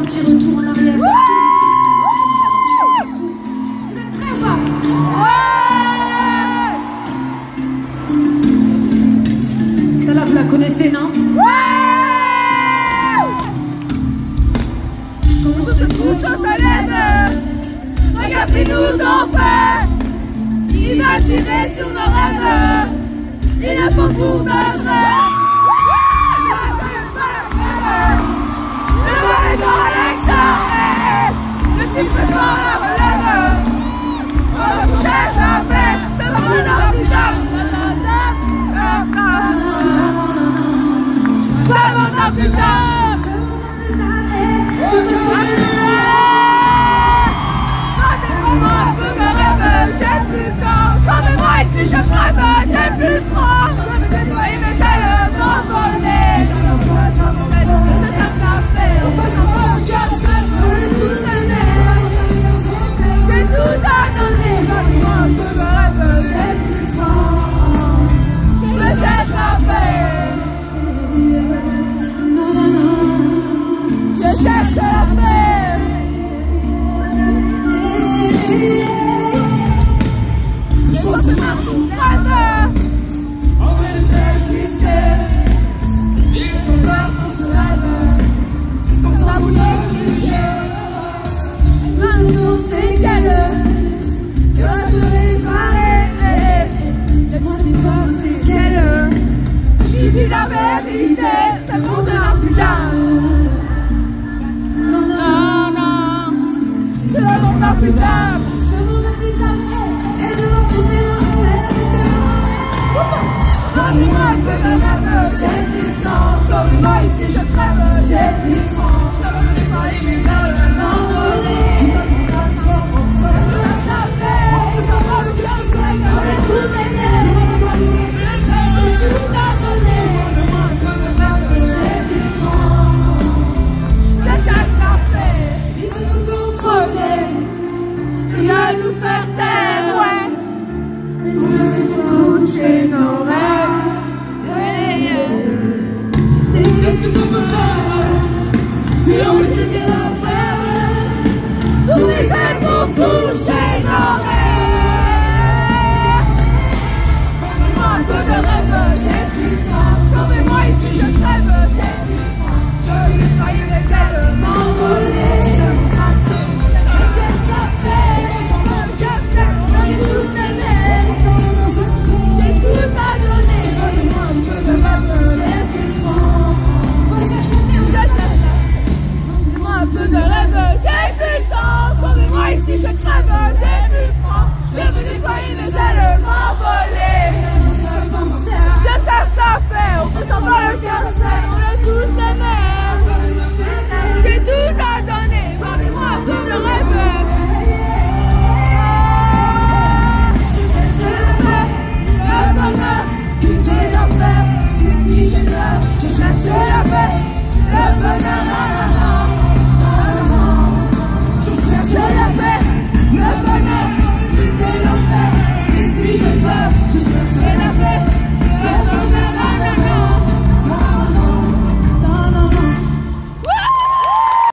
petit retour en arrière sur tous les titres. Vous êtes prêts ou pas? Celle-là, vous la connaissez, non? Quand on se couche, on se lève. Regarde ce qu'ils nous ont fait. Ils veulent tirer sur nos rêves. Ils le font pour de vrai. Le mal est dans l'examen. Le type fait pas la relève. On cherche la paix. Devant le hôpital. Devant l'hôpital. Sauvez-moi ici, je crève, j'ai plus de froid. Oui, mais c'est le vent volé. Je cherche la paix. J'ai tout à donner. Sauvez-moi un peu de rêve, j'ai plus de froid. Je cherche la paix. Je cherche la paix. On se marche ou pas. On veut les exister. Ils sont là pour se laver. Comme ça vous négligez. Maintenant c'est qu'elle que la durée paraît. J'ai-moi des femmes, c'est qu'elle qui dit la vérité. C'est pour demain plus tard. Non, non, non. C'est le monde plus tard. Sauvez-moi un peu de rêve, j'ai plus de temps. Sauvez-moi ici, je crève, j'ai plus de temps. Je veux nettoyer mes ailes, m'envoler. Je cherche la paix. On peut savoir le bien seul. On est tous aimés. J'ai tout à donner. Sauvez-moi un peu de rêve, j'ai plus de temps. Je cherche la paix. Il veut nous contrôler. Il va nous faire taire, ouais. Et nous laisser pour toucher nos rêves. Qu'est-ce que ça peut faire? Si on veut